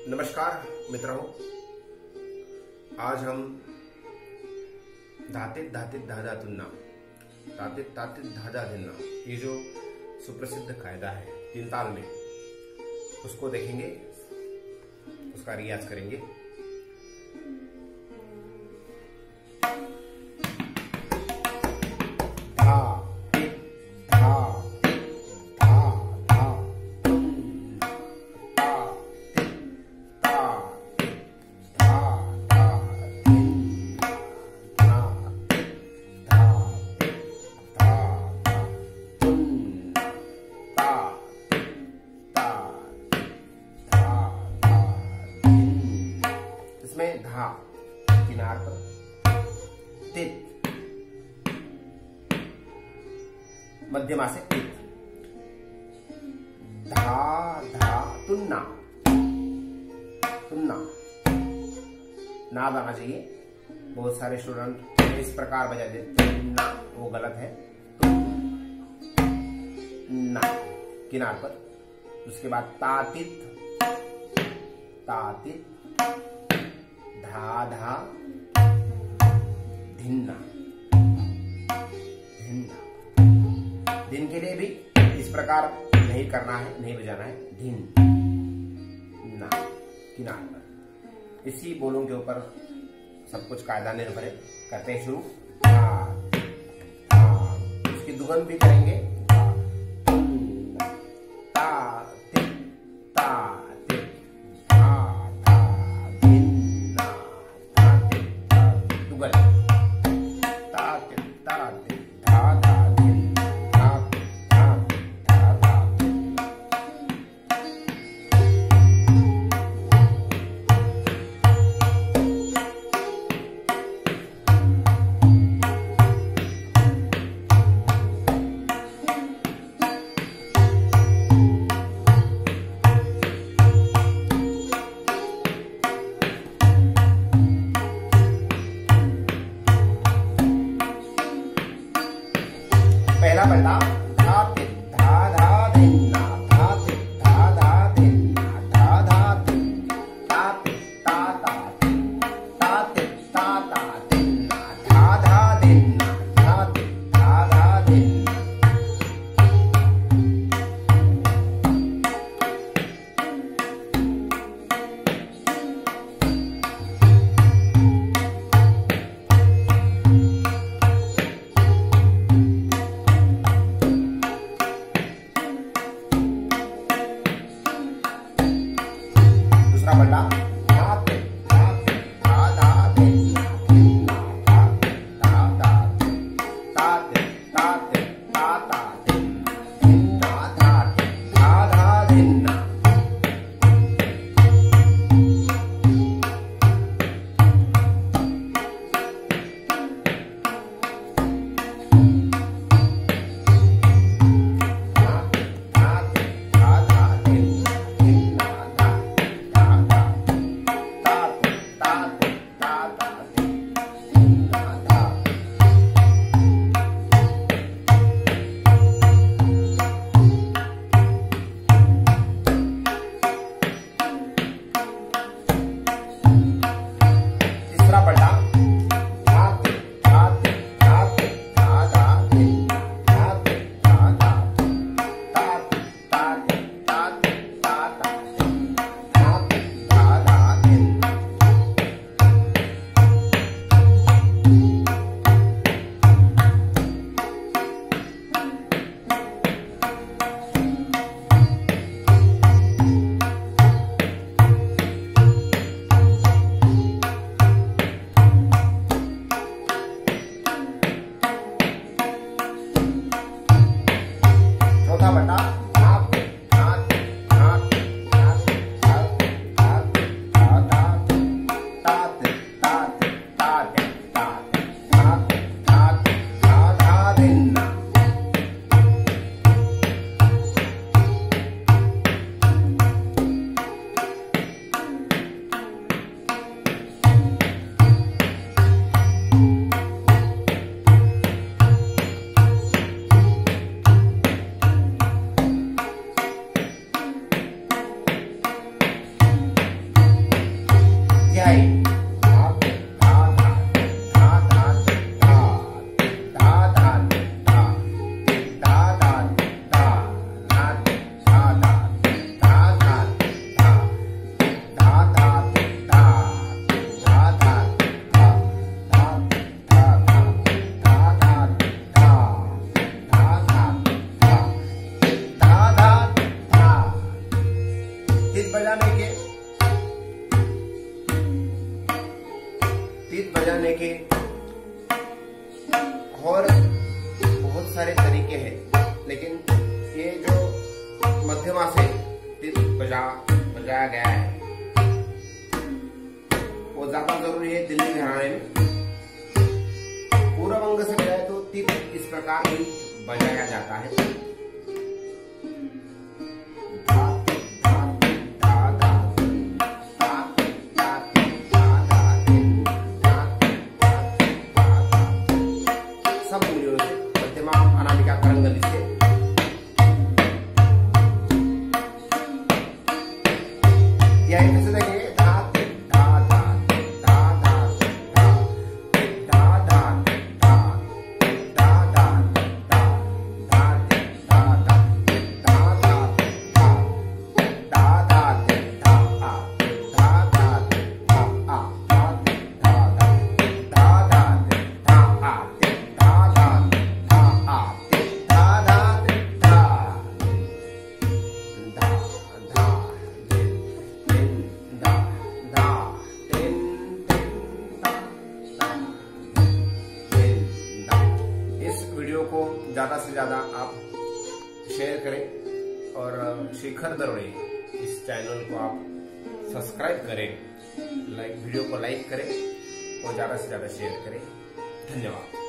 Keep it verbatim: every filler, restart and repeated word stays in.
नमस्कार मित्रों, आज हम धातित धातित धाधा तुन्ना धातित तातित धाधा धिन्ना, ये जो सुप्रसिद्ध कायदा है तीन ताल में, उसको देखेंगे, उसका रियाज करेंगे। इसमें धा किनार पर, तित मध्यमा से तित, धा धा तुन्ना तुन्ना नाद आना चाहिए। बहुत सारे स्टूडेंट इस प्रकार बजा देते तुन्ना, वो गलत है। तुन्ना किनार पर, उसके बाद तातित तातित धा धा धिन्ना धिन्ना। दिन के लिए भी इस प्रकार नहीं करना है, नहीं बजाना है। धिन ना किनार पर, इसी बोलों के ऊपर सब कुछ कायदा निर्भर है। करते हैं शुरू। इसकी दुगन भी करेंगे। पहला पल्ला धातित धा धा धिन्ना, धातित धा धा धिन्ना, धा धा धिन्ना, तातित ता ता धिन्ना, तातित ता ता धिन्ना, धा धा धिन्ना, धातित धा धा धिन्ना। दूसरा बल्ला धातित धातित धा धा धिन्ना, धिन्ना धातित धा धा धिन्ना, तातित तातित ता ता धिन्ना, धिन्ना धातित धा धा धिन्ना। धातित धातित धा धा धिन्ना, धिन्ना धातित धा धा। आई धा धा धा धा धा धा धा धा धा धा धा धा धा धा धा धा बजाने के तीत बजाने के और बहुत सारे तरीके हैं, लेकिन ये जो मध्यमा से तीत बजा बजाया गया है वो ज्यादा जरूरी है दिल्ली घराने में। पूर्व अंग से बजाए तो तीत इस प्रकार ही बजाया जाता है। सब मूल्यों से मध्यमा अनामिका तरंगली से यह कैसे देखेंगे धा धा धा धा धा धा धा धा धा धा धा धा धा धा धा को ज्यादा से ज्यादा आप शेयर करें और शिखर दरोड़े इस चैनल को आप सब्सक्राइब करें, लाइक वीडियो को लाइक करें और ज्यादा से ज्यादा शेयर करें। धन्यवाद।